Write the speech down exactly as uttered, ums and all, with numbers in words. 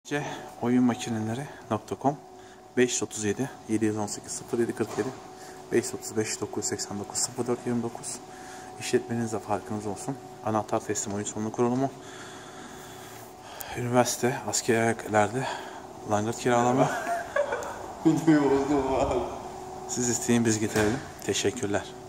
C oyun makineleri nokta com beş otuz yedi yedi yüz on sekiz sıfır yedi kırk yedi beş otuz beş dokuz yüz seksen dokuz sıfır dört yirmi dokuz işletmenizde farkınız olsun. Anahtar teslim oyun salonu kurulumu. Üniversite, askerlerde langırt kiralama. Siz isteyin biz getirelim. Teşekkürler.